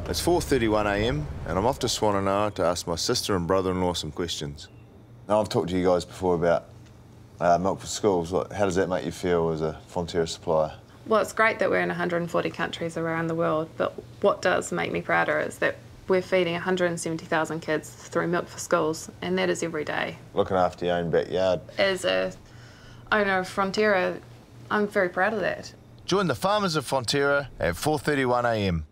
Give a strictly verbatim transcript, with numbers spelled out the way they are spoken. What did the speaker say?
It's four thirty-one a m and I'm off to Swannanoa to ask my sister and brother-in-law some questions. Now, I've talked to you guys before about uh, milk for schools. Like, how does that make you feel as a Fonterra supplier? Well, it's great that we're in one hundred forty countries around the world, but what does make me prouder is that we're feeding one hundred seventy thousand kids through Milk for Schools, and that is every day. Looking after your own backyard. As a owner of Fonterra, I'm very proud of that. Join the farmers of Fonterra at four thirty-one a m